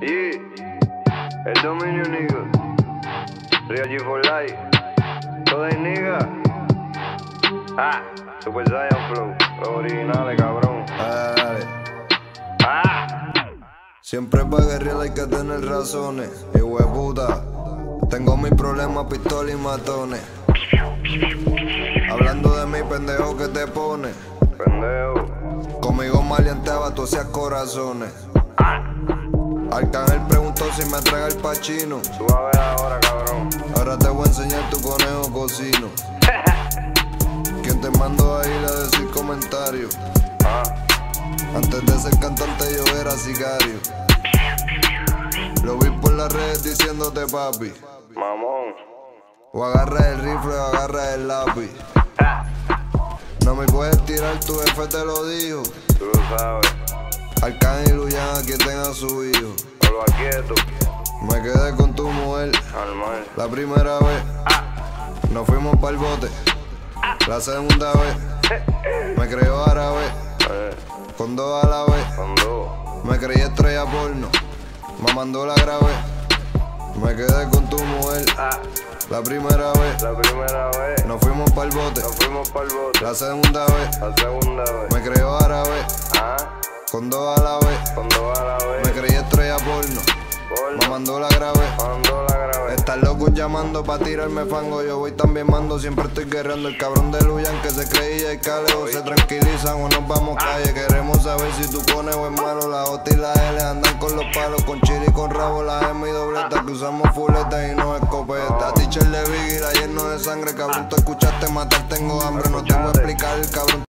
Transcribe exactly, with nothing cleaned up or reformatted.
Yeah, el dominio nigga, Real G for life, toda nigga. Ah, Super Saiyan Flow, los originales, cabrón. Dale. Ah, Siempre para guerrear hay que tener razones. Hijo de puta, tengo mis problemas, pistola y matones. Hablando de mi pendejo que te pone. pendejo. Conmigo maleanteaba, tú hacías corazones. Arcángel preguntó si me traga el pachino. Suave ahora, cabrón. Ahora te voy a enseñar tu conejo cocino. ¿Quién te mandó a ir a decir comentarios? Ah, Antes de ser cantante yo era sicario. Lo vi por las redes diciéndote papi. mamón. O agarra el rifle o agarra el lápiz. No me puedes tirar, tu jefe te lo dijo. Tú lo sabes, Arcángel y Luyan aquí tengan su hijo. vuelvo a quieto, Me quedé con tu mujer normal. la primera vez. Nos fuimos pa'l bote. La segunda vez me creyó árabe Eh, con dos a la vez. con dos. Me creí estrella porno, mamando la grabé. Me quedé con tu mujer Ah, la primera vez. la primera vez Nos fuimos pa'l bote. nos fuimos pa'l bote. La segunda vez La segunda vez. me creyó árabe Ah, con dos a la vez. con dos a la vez. Me creí estrella porno, Porno, mamando la grabé. cuando la grabé. Están locos llamando pa' tirarme fango. Yo voy también mando, siempre estoy guerreando. El cabrón de Luyan que se creía y caleo. Se tranquilizan o nos vamos calle. Queremos saber si tu conejo es malo. La J y la L andan con los palos. Con chile y con rabo, la M y dobleta. Que usamos fuletas y no escopetas. Teacher de Biggie, la lleno de sangre. Cabrón, tú escuchaste matar, tengo hambre. No te voy a explicar, el cabrón.